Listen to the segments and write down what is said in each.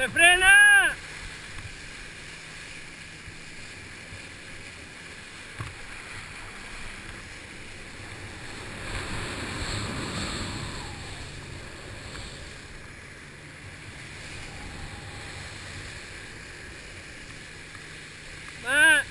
¡Se frena! ¡Ah!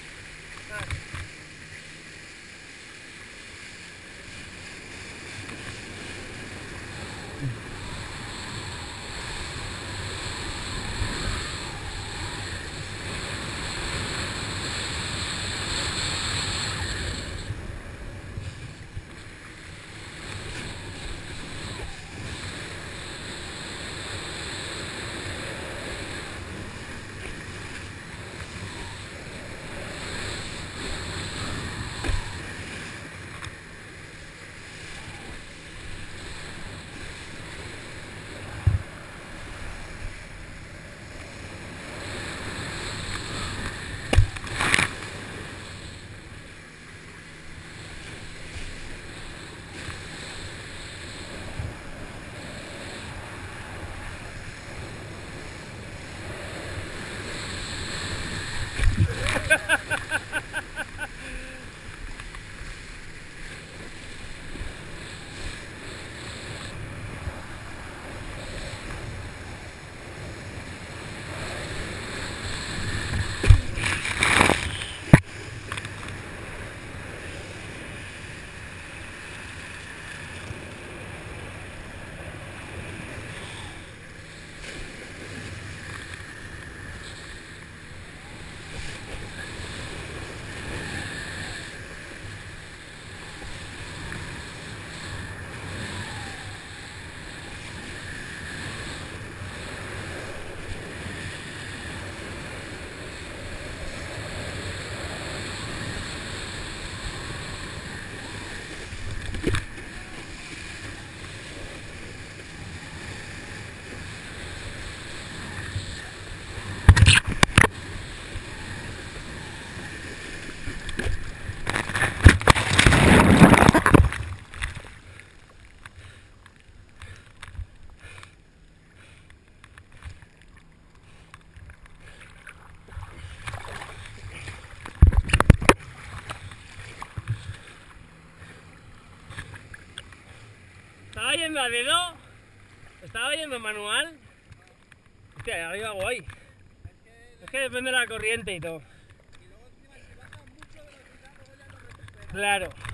¿Estaba yendo a dedo? ¿Estaba yendo manual? Hostia, arriba guay. Es que depende de la corriente y todo. Y luego encima si baja mucho velocidad, luego ya no recupera. Claro.